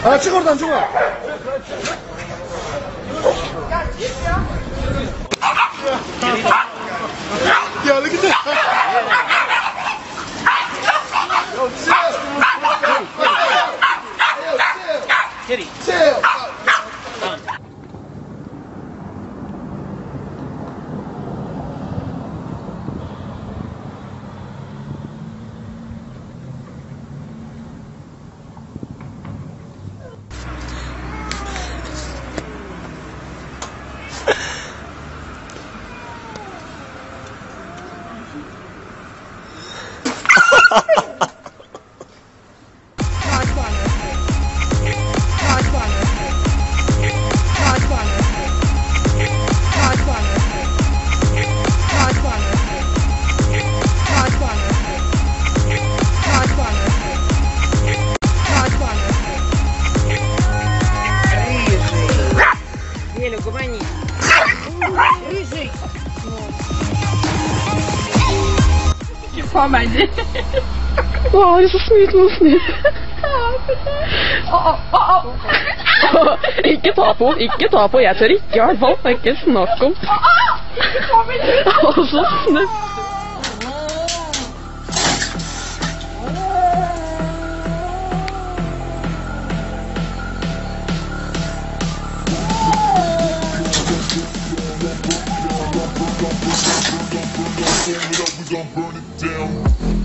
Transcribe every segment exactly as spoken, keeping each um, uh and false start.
Ha çık oradan çık oradan. Gel git. Kitty. Chill. Еле, угомони. Рыжий. Kippa bence. Wow, det är så snytlos nu. Ikke ta på, ikke ta på. Jeg tør ikke i hvert fall. Det er ikke snakk om. Å, så snill. We gon' burn it down.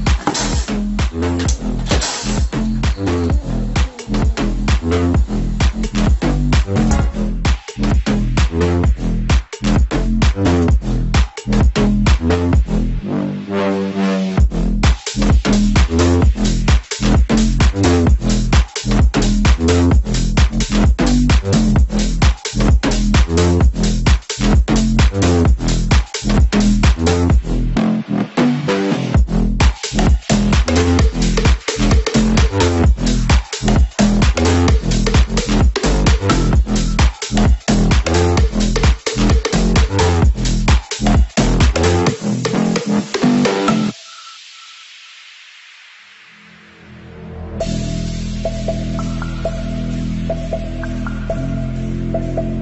Thank you.